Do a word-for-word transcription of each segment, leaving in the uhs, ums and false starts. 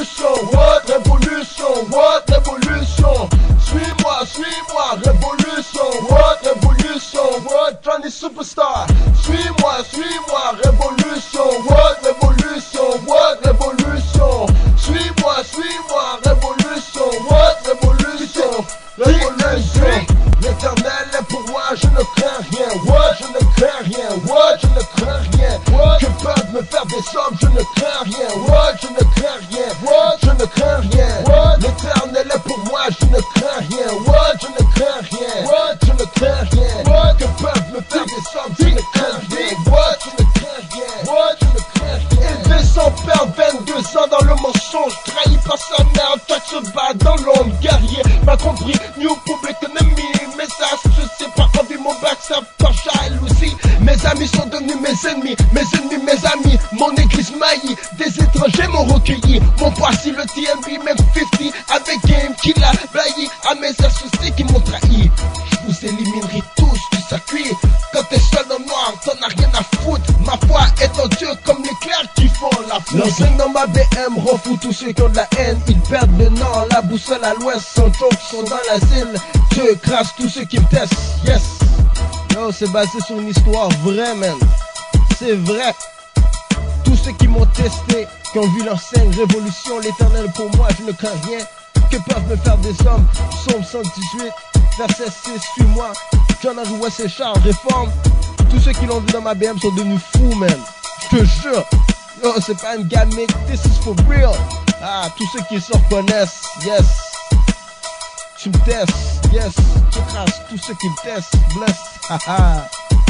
révolution, what, révolution, what, révolution. Suis-moi, suis-moi, révolution, what, révolution, what, Johnny Superstar. Suis-moi, suis-moi, révolution, what, révolution, what, révolution. Suis-moi, suis-moi, révolution, what, révolution, révolution. L'éternel est pour moi, je ne crains rien, what, je ne crains rien, what, je ne crains rien, what. Que peuvent me faire des sommes, je ne crains rien, what, je ne crains rien, what, je ne crains rien, what. L'éternel est pour moi, je ne crains rien, what, je ne crains rien, what, je ne crains rien, what. Que peuvent me faire des sommes, je ne crains rien, what, je ne crains rien, what, je ne crains rien. Élevé sans père, vingt-deux ans dans le mensonge, trahi par sa mère, toi se bat dans l'ombre, guerrier, pas compris, new public enemy. Message, je sais pas quand vit mon bac, ça par jalousie. Mes amis sont devenus mes ennemis, mes ennemis, mes amis. Mon église maillie, des étrangers m'ont recueilli. Mon poissi, le T M B, même cinquante, avec Game qui l'a bailli. À mes associés qui m'ont trahi. Je vous éliminerai tous du circuit. Quand t'es seul dans le noir, t'en as rien à foutre. Ma foi est en Dieu comme l'éclair qui font la foudre. L'enseigne dans ma B M rend fou tous ceux qui ont de la haine. Ils perdent le nord, la boussole à l'ouest. Sans joke, sont dans l'asile. Dieu crasse tous ceux qui me testent, yes. Yo, c'est basé sur une histoire vraie, man. C'est vrai. Tous ceux qui m'ont testé, qui ont vu l'enseigne révolution, l'éternel pour moi, je ne crains rien. Que peuvent me faire des hommes? Psaume cent dix-huit, verset six, suis-moi. John Henry Wesley Charles, réforme. Tous ceux qui l'ont vu dans ma B M sont devenus fous, man. Je te jure. Yo, c'est pas une gamique, this is for real. Ah, tous ceux qui se reconnaissent, yes. Tu me testes, yes, tu crasses tous ceux qui me testent, bless, haha.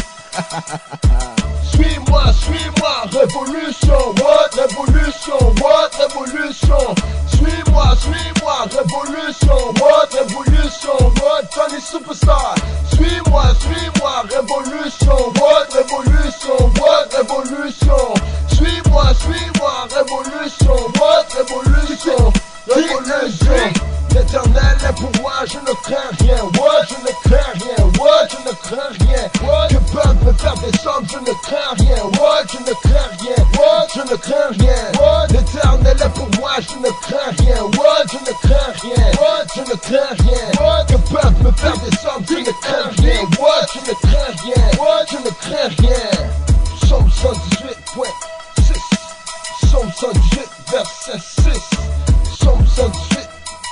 Suis-moi, suis-moi, révolution, what, révolution, what, révolution. Suis-moi, suis-moi, révolution, what, révolution, what, Johnny Superstar. Suis-moi, suis-moi, révolution, what, révolution, what, révolution. Suis-moi, suis-moi, révolution, what, révolution, révolution. L'éternel est pour moi, je ne crains rien, what, je ne crains rien, what, je ne crains rien, what. Que peuvent me faire des sommes, je ne crains rien, what, je ne crains rien, what, je ne crains rien, what. L'éternel est pour moi, je ne crains rien, what, je ne crains rien, what, je ne crains rien, what. Que peuvent me faire des sommes, je ne crains rien, what, je ne crains rien, what, je ne crains rien. Psaume cent dix-huit, point six, Psaume cent dix-huit, verset six, Psaume cent dix-huit.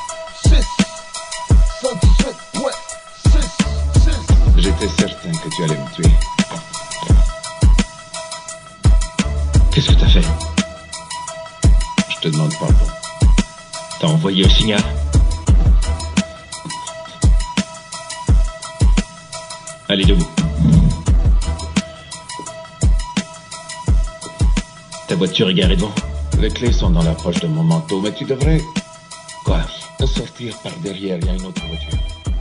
J'étais certain que tu allais me tuer. Qu'est-ce que t'as fait? Je te demande pardon. T'as envoyé un signal? Allez, debout. Ta voiture est garée devant? Les clés sont dans la poche de mon manteau, mais tu devrais... Quoi? Sortir par derrière, il y a une autre voiture.